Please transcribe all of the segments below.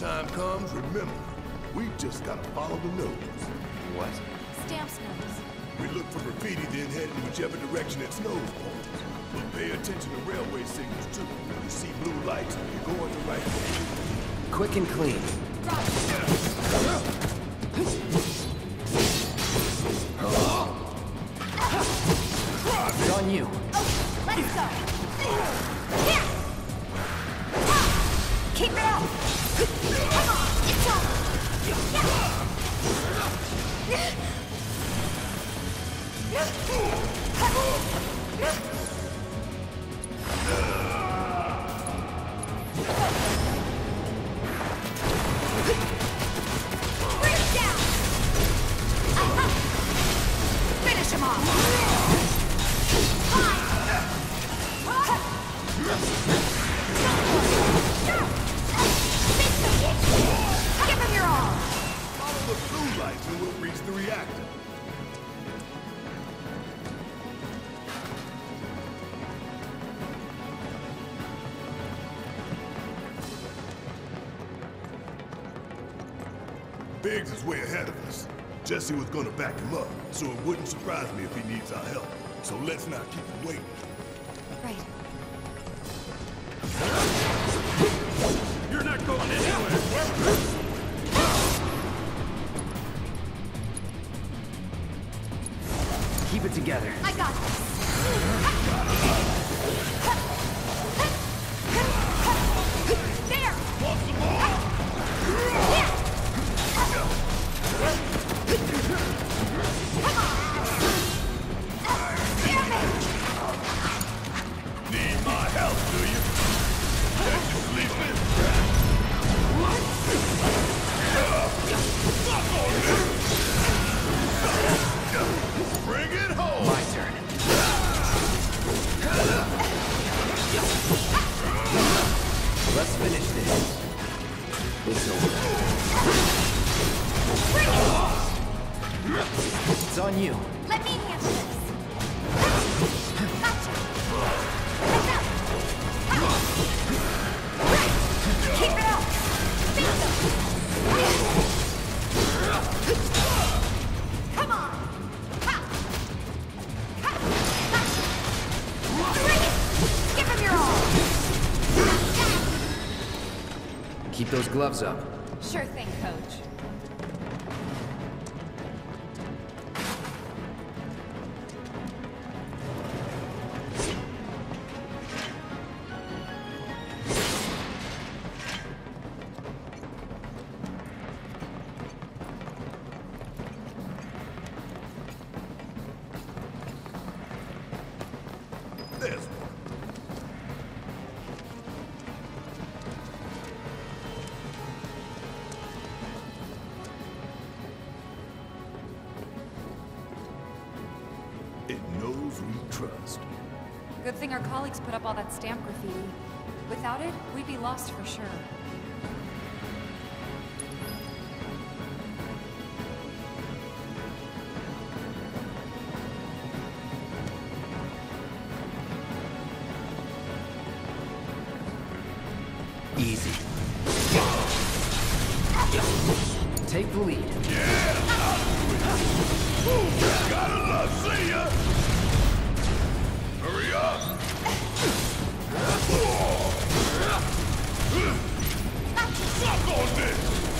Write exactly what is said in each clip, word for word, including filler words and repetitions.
time comes, remember, we just gotta follow the nose. What? Stamp's nose. We look for graffiti, then head in whichever direction its nose points. But pay attention to railway signals, too. When you see blue lights, you're going the right way. Quick and clean. It's on you. Let's go. Keep it up. Come on. It's Finish him off. Give him your all. Follow the blue lights and we'll reach the reactor. Biggs is way ahead of us. Jesse was gonna back him up, so it wouldn't surprise me if he needs our help. So let's not keep him waiting. Right. You're not going anywhere! Keep it together. I got this. There! Need my help, do you? Catch you sleeping? Fuck on this! Bring it home! My turn. Let's finish this. It's over. It's on you. Let me handle this. Gotcha. Heads up. Keep it up. Come on. Ha. Ha. Gotcha. Bring it. Give him your all. Keep those gloves up. Sure thing, Coach. There's one. It knows we trust. Good thing our colleagues put up all that stamp graffiti. Without it, we'd be lost for sure. Easy. Take the lead. Yeah! Gotta love, see ya! Hurry up! Suck on this!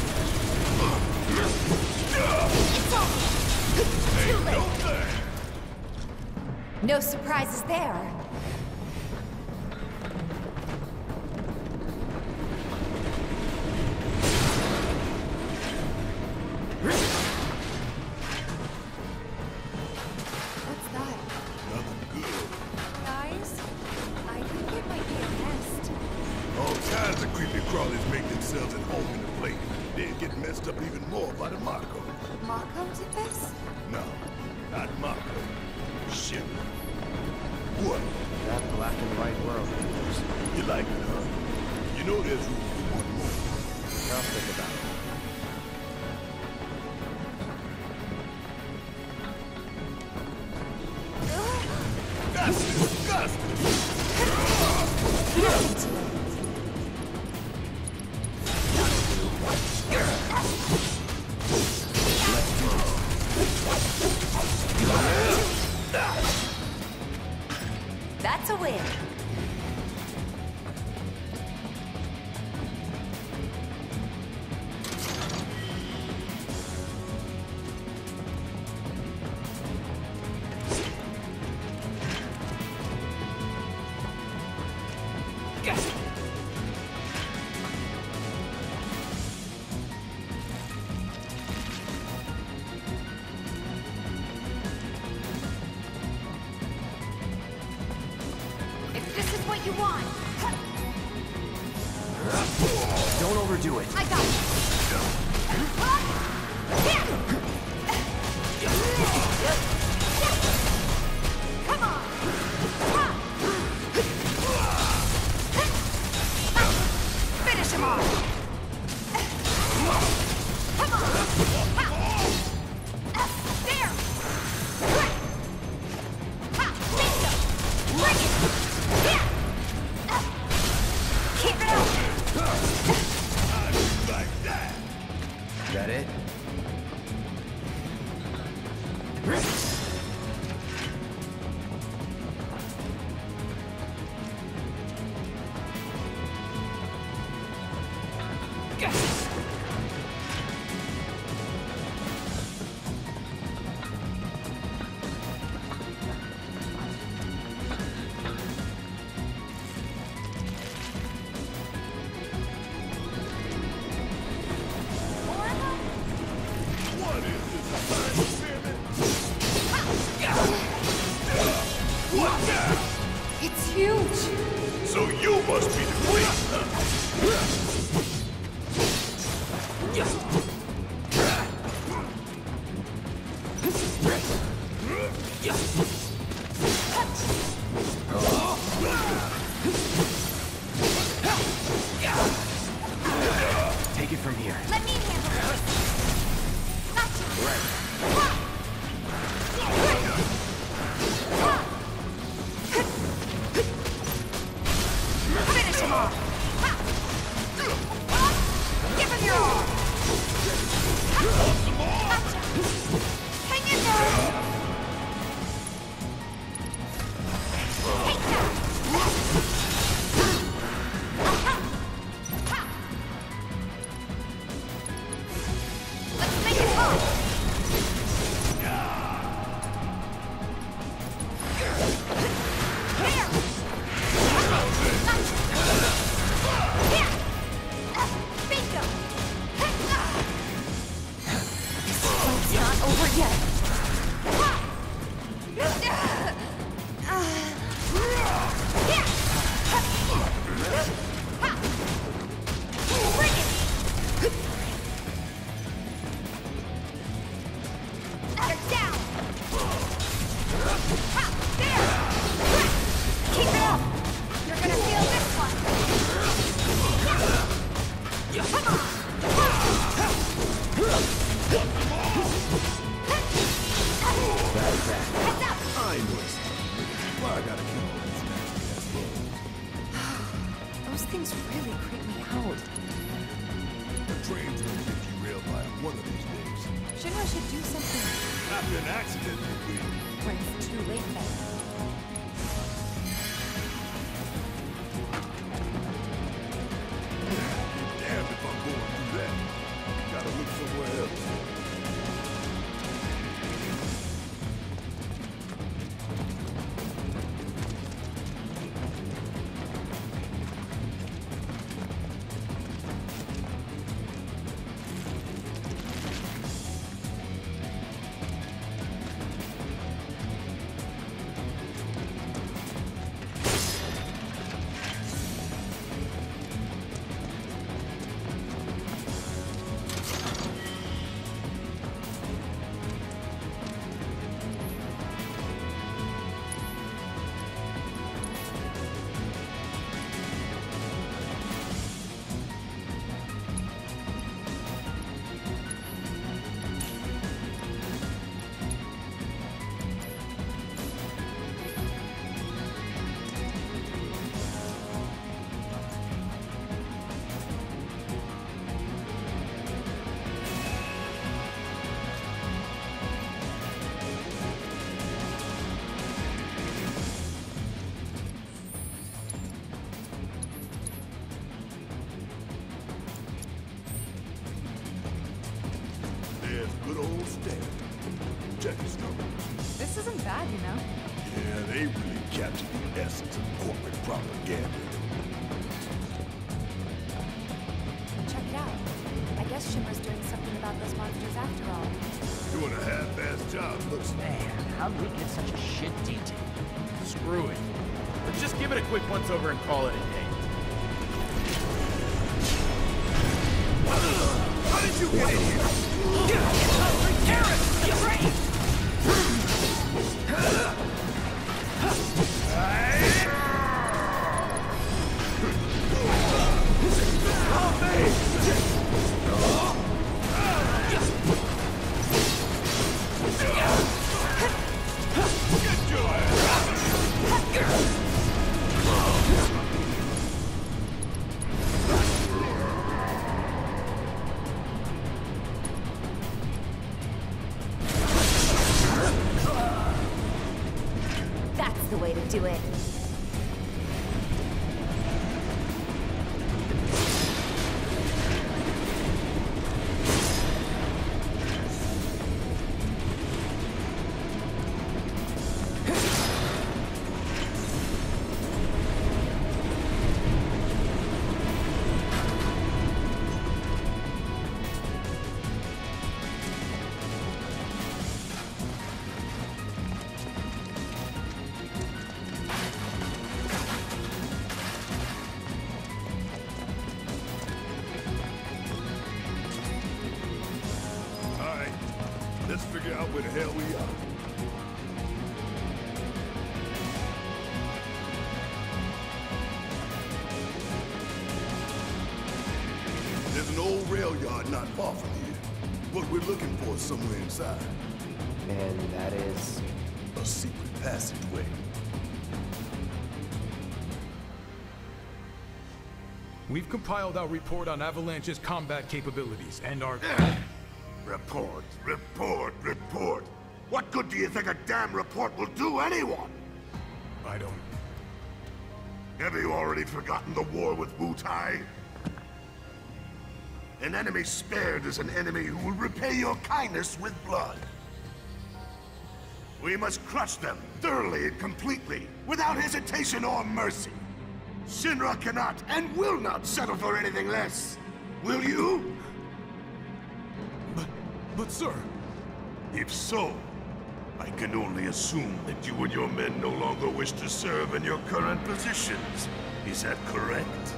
Ain't no thing! No surprises there. What's that? Nothing good. Guys, I think it might be a nest. All kinds of creepy crawlies make themselves at home in the plate. Then get messed up even more by the Mako. Mako did this? No, not Mako. Shit. What? That black and white world. You like it, huh? You know there's room for one more. I'll think about it. That's disgusting! That's a win. You want? Don't overdo it. I got it. Come on. Finish him off. Come on. There. Bring it. Keep it up! Like that! Is that it? It's huge! So you must be the queen, huh? Take it from here. Let me handle this. Gotcha. Right. Finish him off. Give him your all. Gotcha. Hang in there. Take that. Let's make it hot. Those things really creep me out. The train's gonna get derailed by one of these days. Shinra should do something After an accident, we... when it's too late then. Damn if I'm going through that. Gotta look somewhere else. They really captured the essence of corporate propaganda. Check it out. I guess Shimmer's doing something about those monsters after all. Doing a half-assed job, looks like. Man, how did we get such a shit detail? Screw it. Let's just give it a quick once-over and call it a day. How did you get in here? Terrorists! You're right! That's the way to do it. Let's figure out where the hell we are. There's an old rail yard not far from here. What we're looking for is somewhere inside. And that is... A secret passageway. We've compiled our report on Avalanche's combat capabilities and our... Report, report, report. What good do you think a damn report will do anyone? I don't... Have you already forgotten the war with Wu-Tai? An enemy spared is an enemy who will repay your kindness with blood. We must crush them thoroughly and completely, without hesitation or mercy. Shinra cannot and will not settle for anything less. Will you? But, but sir... If so, I can only assume that you and your men no longer wish to serve in your current positions. Is that correct?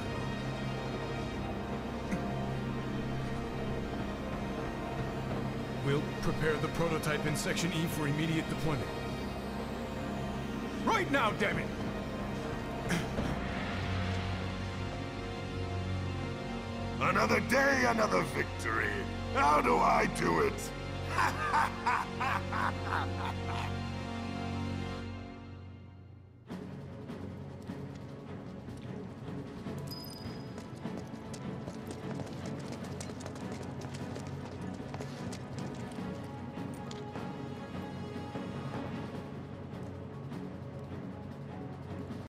We'll prepare the prototype in Section E for immediate deployment. Right now, damn it! Another day, another victory. How do I do it?